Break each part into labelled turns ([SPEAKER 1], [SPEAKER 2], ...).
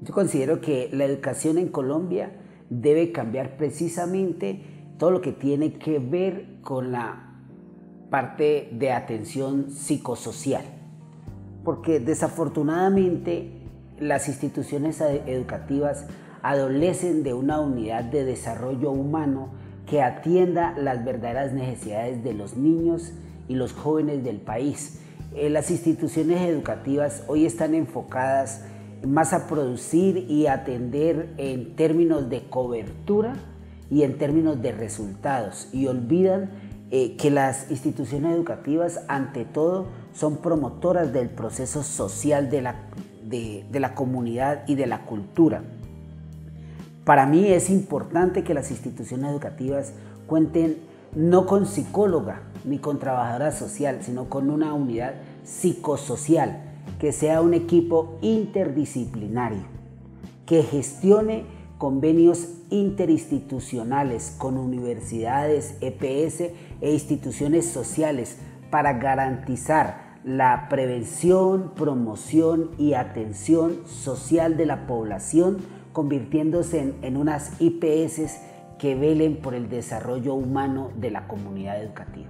[SPEAKER 1] Yo considero que la educación en Colombia debe cambiar precisamente todo lo que tiene que ver con la parte de atención psicosocial, porque desafortunadamente las instituciones educativas adolecen de una unidad de desarrollo humano que atienda las verdaderas necesidades de los niños y los jóvenes del país. Las instituciones educativas hoy están enfocadas más a producir y atender en términos de cobertura y en términos de resultados, y olvidan que las instituciones educativas ante todo son promotoras del proceso social de la comunidad y de la cultura. Para mí es importante que las instituciones educativas cuenten no con psicóloga ni con trabajadora social, sino con una unidad psicosocial, que sea un equipo interdisciplinario, que gestione convenios interinstitucionales con universidades, EPS e instituciones sociales para garantizar la prevención, promoción y atención social de la población, convirtiéndose en unas IPS que velen por el desarrollo humano de la comunidad educativa.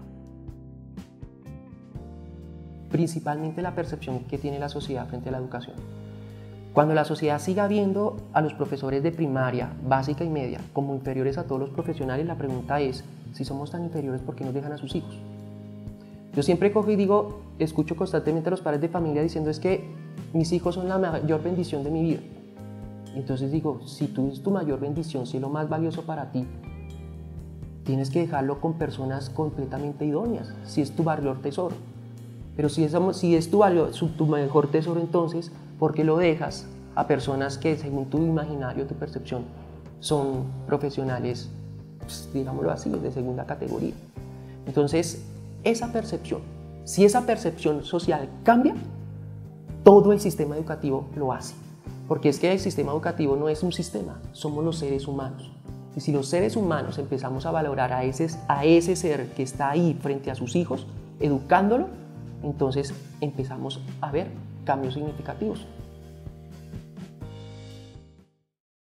[SPEAKER 2] Principalmente la percepción que tiene la sociedad frente a la educación. Cuando la sociedad siga viendo a los profesores de primaria, básica y media como inferiores a todos los profesionales, la pregunta es, si somos tan inferiores, ¿por qué nos dejan a sus hijos? Yo siempre cojo y digo, escucho constantemente a los padres de familia diciendo es que mis hijos son la mayor bendición de mi vida. Entonces digo, si tú es tu mayor bendición, si es lo más valioso para ti, tienes que dejarlo con personas completamente idóneas, si es tu mayor tesoro. Pero si es tu mejor tesoro, entonces, ¿por qué lo dejas a personas que, según tu imaginario, tu percepción, son profesionales, pues, digámoslo así, de segunda categoría? Entonces, si esa percepción social cambia, todo el sistema educativo lo hace. Porque es que el sistema educativo no es un sistema, somos los seres humanos. Y si los seres humanos empezamos a valorar a ese ser que está ahí frente a sus hijos, educándolo, entonces empezamos a ver cambios significativos.